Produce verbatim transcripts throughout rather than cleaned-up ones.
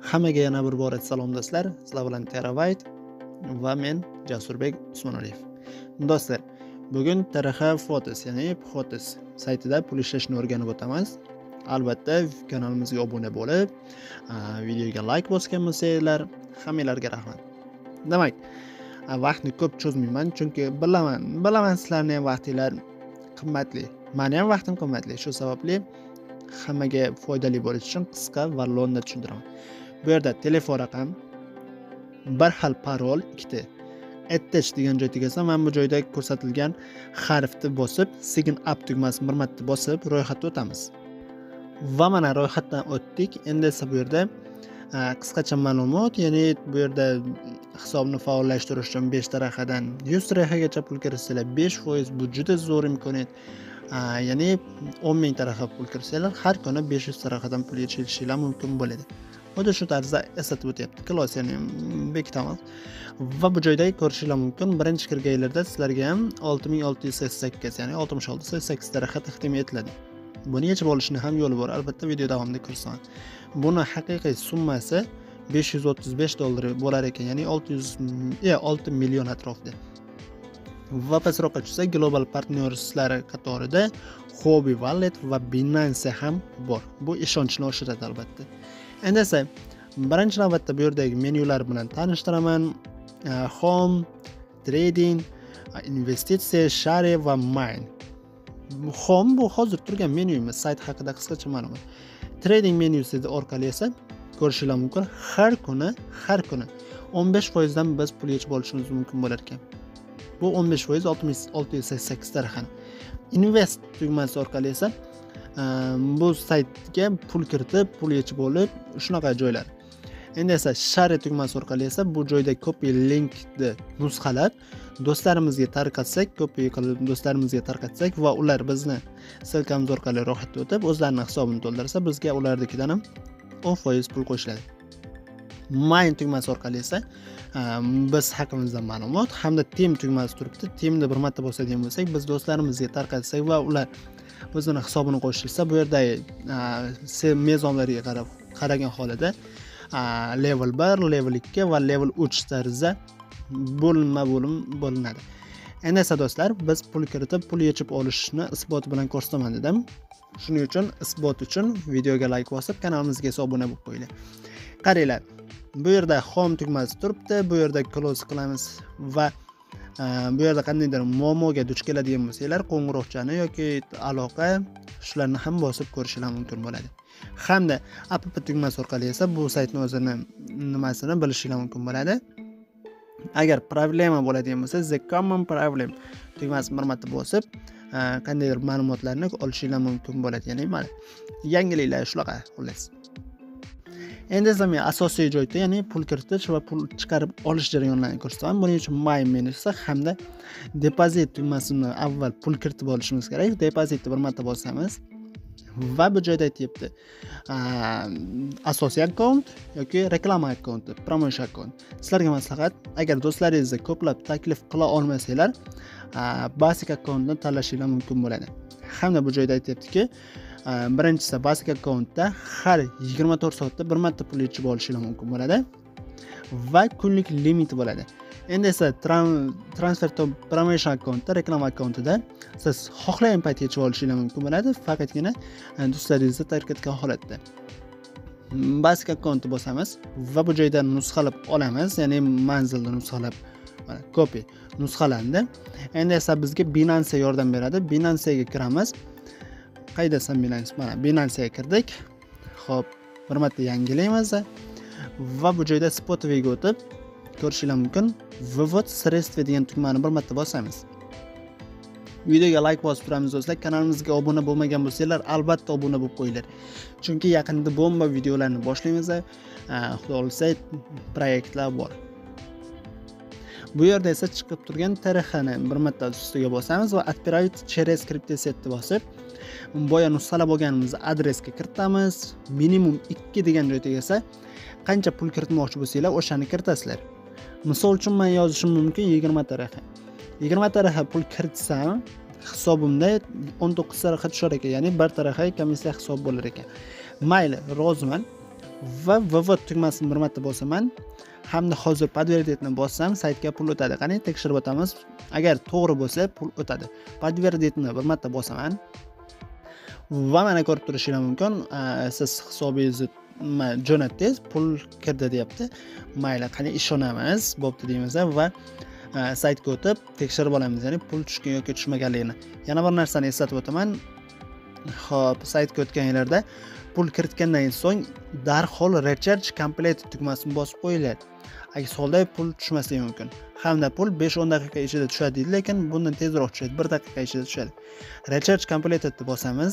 Hammaga yana bir bor salom do'stlar. Sizlar bilan Terabyte va men Jasurbek Usmonaliyev. Do'stlar, bugun T R X Photos, ya'ni Photos saytida pul ishlashni o'rganib o'tamiz. Albatta, kanalimizga obuna bo'lib, videoga like bosgan bo'lsanglar, hammalarga rahmat. Demak, vaqtni ko'p cho'zmayman, chunki bilaman, bilaman sizlarning ham vaqtinglar qimmatli. Meni ham vaqtim qimmatli. Shu sababli hammaga foydali bo'lishi uchun qisqa va lo'nda tushuntiraman. Bu yerda telefon raqam, bir xil parol, ikkita attach degan joyga kelsa, mana bu joyda ko'rsatilgan harfni bosib, sign up tugmasini bir marta bosib ro'yxatga o'tamiz. Va mana ro'yxatdan o'tdik. Endi esa bu yerda qisqacha ma'lumot, ya'ni bu yerda hisobni faollashtirish uchun besh T R X dan yuz T R X gacha pul kiritsanglar besh foiz, bu juda zo'r imkoniyat. Ya'ni o'n ming T R X pul kirsanglar, har kuni besh yuz T R X dan pul yechishinglar mumkin bo'ladi. Xuddi shu tarzda eslatib o'tyapti. Klass, ya'ni bekitamiz. Va bu joyda ko'rishingiz mumkin. Birinchi kirganlarda sizlarga ham olti ming olti yuz sakson sakkiz, ya'ni oltmish olti sakson sakkiz T R X taqdim etiladi. Buni yechib olishni ham yo'li bor. Albatta video davomida ko'rsaman. Buni haqiqiy summasi besh yuz o'ttiz besh dollar bo'lar ekan, ya'ni olti yuz olti million atrofida. Va pastroqqa tushsak, global partnyorlar qatorida Hobby Wallet va Binance ham bor. Bu ishonchni oshiradi albatta. Endi esa birinchi navbatda bu yerdagi menyular bilan tanishtiraman. Home, Trading, Investitsiya, Share va Mine. Home bu hozir turgan menyuimiz, sayt haqida qisqacha ma'lumot. Trading menyusi orqali esa ko'rishingiz mumkin, har kuni, har kuni o'n besh foiz dan biz pul yechib olishimiz mumkin bo'lar ekan. Bu o'n besh foiz olti ming olti yuz sakson sakkiz T R X. Invest tugmasi orqali esa bu saytga pul kiritib, pul yechib olib, shunaqa joylar. Endi esa share tugmasi orqali esa bu joyda copy linkni nusxalab do'stlarimizga tarqatsak, copy qilib do'stlarimizga tarqatsak va ular bizni silkamiz orqali ro'yxatga o'tib, o'zlarining hisobini to'ldirsa, bizga ularnikidan ham o'n foiz pul qo'shiladi. Mine tugmasi orqali esa biz haqimizda ma'lumot hamda team tugmasi turibdi. Teamni bir marta bosadigan bo'lsak, biz do'stlarimizga tarqatsak va ular o'zining hisobini qo'shilsa, bu yerda mezonlarga qarab qaragan holida level bir, level ikki va level uch tarzda bo'linma-bo'lim bo'linadi. Endi esa do'stlar, biz pul kiritib, pul yechib olishni isbot bilan ko'rsataman dedim. Shuning uchun isbot uchun videoga like bosib, kanalimizga obuna bo'lib qo'yinglar. Qaranglar. Bu yerda home tugmasi turibdi, bu yerda close qilamiz va bu yerda qandaydir muammoga duch keladigan bo'lsanglar, qo'ng'iroqchani yoki aloqa shularni ham bosib ko'rishingiz mumkin bo'ladi. Hamda app tugmasi orqali esa bu saytni o'zini nimasini bilishingiz mumkin bo'ladi. Agar problema bo'ladigan bo'lsa, the common problem tugmasini bir marta bosib, qandaydir ma'lumotlarni olishingiz mumkin bo'ladi. Ya'ni mana yangiliklar shunaqa xullas. Endi esa men asosiy joyda, ya'ni pul kiritish va pul chiqarib olish jarayonlarini ko'rsataman. Buning uchun My menyusi hamda deposit tugmasini avval pul kiritib olishimiz kerak. Depozitni bir marta bosamiz va bu joyda aytibdi asosiy akkaunt yoki reklama akkaunti, promotion akkaunt. Sizlarga maslahat, agar do'stlaringizni ko'plab taklif qila olmasanglar, basic akkauntni tanlashingiz mumkin bo'ladi. Hamda bu joyda aytibdiki, birinchisi basic akkauntda har yigirma to'rt soatda bir marta pul yechib olishingiz mumkin bo'ladi va kunlik limit bo'ladi. Endi esa transfer to promotion akkauntda, reklama akkauntida siz xohlagan payt yechib olishingiz mumkin bo'ladi, faqatgina do'stlaringizni tarqatgan holatda. Basic akkauntni bosamiz va bu joydan nusxalab olamiz, ya'ni manzilni nusxalab, mana copy nusxalandi. Endi esa bizga Binance yordam beradi. Binance'ga kiramiz. Qaydasan Binance? Mana Binance'ga kirdik. Xo'p, bir marta yangilaymiz va bu joyda Spotify'ga o'tib ko'rishingiz mumkin. Vvod sredstva degan tugmani bir marta bosamiz. Videoga like bosib turamiz do'stlar. Kanalimizga obuna bo'lmagan bo'lsanglar, albatta obuna bo'lib qo'yinglar. Chunki yaqinda bomba videolarni boshlaymiz. Xudo olsa proyektlar bor. Bu yerda esa chiqib turgan T R X'ni bir marta ustiga bosamiz va отправить через CryptoSetni bosib, boya nusxalab olganimiz adresga kiritamiz. Minimum ikki degan joyga esa qancha pul kiritmoqchi bo'lsanglar, o'shani kiritasizlar. Misol uchun men yozishim mumkin yigirma T R X. yigirma T R X pul kiritsam, hisobimda o'n to'qqiz T R X tushar ekan, ya'ni bir T R X komissiya hisob bo'lar ekan. Mayli, roziman. va vvot tugmasini bir marta bosaman hamda hozir подтвердитni bossam saytga pul o'tadi. Qani tekshirib o'tamiz. Agar to'g'ri bo'lsa pul o'tadi. подтвердитni bir marta bosaman va mana ko'rib turishingiz mumkin, siz hisobingizni jo'natdingiz, pul kirdi deyapti. Mayli, qani ishonamiz, bo'pti deymiz va saytga o'tib tekshirib olamiz, ya'ni pul tushgan yoki tushmaganligini. Yana bir narsani eslatib o'taman. Xo'p, saytga o'tganinglarda pul kiritgandan so'ng darhol recharge complete tugmasini bosib qo'yiladi. Aks holda pul tushmasligi mumkin. Hamda pul besh o'n daqiqa ichida tushadi deydi, lekin bundan tezroq tushadi, bir daqiqa ichida tushadi. Recharge complete deb bosamiz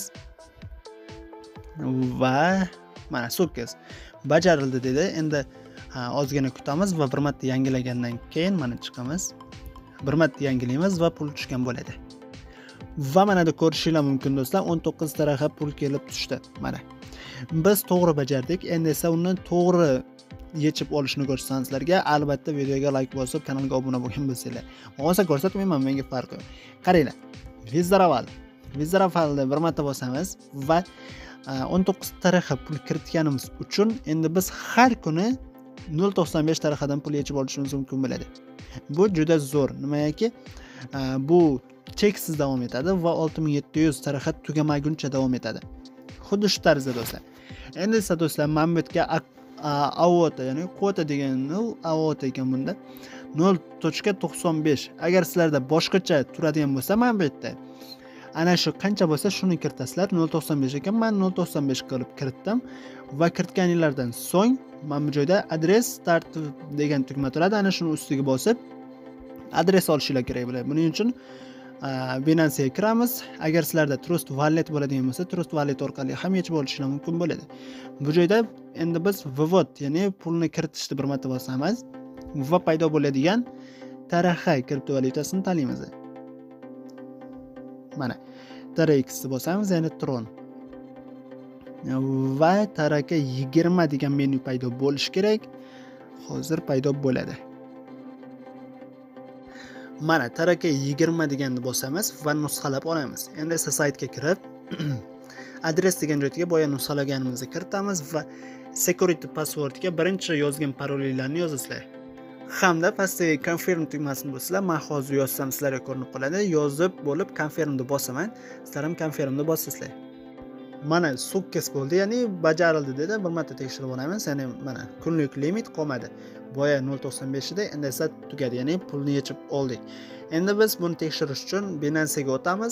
va mana sukkes bajarildi dedi. Endi ozgina kutamiz va bir marta yangilagandan keyin mana chiqamiz. Bir marta yangilaymiz va pul tushgan bo'ladi. Va mana da ko'rishingiz mumkin do'stlar, o'n to'qqiz taraqa pul kelib tushdi. Mana. Biz to'g'ri bajardik. Endi esa uni to'g'ri yechib olishni ko'rsatsam sizlarga, albatta videoga like bosib, kanalga obuna bo'lgan bo'lsanglar. Bo'lmasa ko'rsatmayman, menga farqi yo'q. Qaranglar. Vizraval. Vizravalni bir marta bosamiz va o'n to'qqiz taraqa pul kiritganimiz uchun endi biz har kuni nol to'qson besh taraqadan pul yechib olishimiz mumkin bo'ladi. Bu juda zo'r. Nimaiki, bu cheksiz davom etadi va olti ming yetti yuz taraqa tugamaguncha davom etadi. Xuddi shu tarzda do'stlar. Endi esa do'stlar, men bu yerga avota, ya'ni quota deganni avota ekan bunda nol nuqta to'qson besh. Agar sizlarda boshqacha turadigan bo'lsa, men bu yerda ana shu qancha bo'lsa shuni kiritasizlar. nol nuqta to'qson besh ekan, men nol nuqta to'qson besh qilib kiritdim va kiritganinglardan so'ng mana bu joyda adres start degan tugma turadi. Ana shuni ustiga bosib adres olishingiz kerak bo'ladi. Buning uchun Binance'ga kiramiz. Agar sizlarda Trust Wallet bo'ladigan bo'lsa, Trust Wallet orqali ham yechib olishingiz mumkin bo'ladi. Bu joyda endi biz vvot, ya'ni pulni kiritishni bir marta bosamiz va paydo bo'ladigan taraqa kriptovalyutasini tanlaymiz. Mana T R X ni bosamiz, ya'ni Tron. Va taraqa yigirma degan menu paydo bo'lishi kerak. Hozir paydo bo'ladi. Mana taraqa yigirma deganni bosamiz va nusxalab olamiz. Endi esa saytga kirib adres degan joyga boya nusxalaganimizni kiritamiz va security passwordga birinchi yozgan parolinglarni yozasizlar. Hamda pastdagi confirm tugmasini bosinglar. Men hozir yozsam sizlarga ko'rinib qoladi. Yozib bo'lib confirmni bosaman. Sizlar ham confirmni bosasizlar. Mana sukkes bo'ldi, ya'ni bajarildi dedi. Bir marta tekshirib olamiz. Ya'ni mana kunlik limit qolmadi. Boya nol nuqta to'qson besh edi, endi esa tugadi, ya'ni pulni yechib oldik. Endi biz buni tekshirish uchun Binance'ga o'tamiz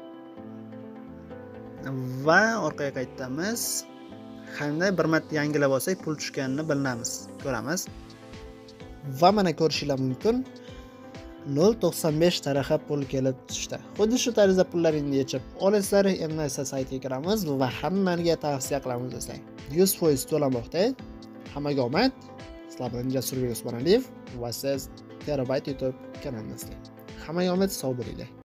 va orqaga qaytamiz. Hamda bir marta yangilab olsak pul tushganini bilamiz, ko'ramiz. Va mana ko'rishingiz mumkin, nol nuqta to'qson besh taraqa pul kelib tushdi. Xuddi shu tarzda pullaringizni yechib olasizlar. Endi esa saytga kiramiz va hammaga tavsiya qilamiz do'stlar. yuz foiz to'lamoqda. Hammaga omad. Sizlar bilan Jasurbek Usmonaliyev va siz Terabyte YouTube kanalimizda. Hammaga omad, sog' bo'linglar.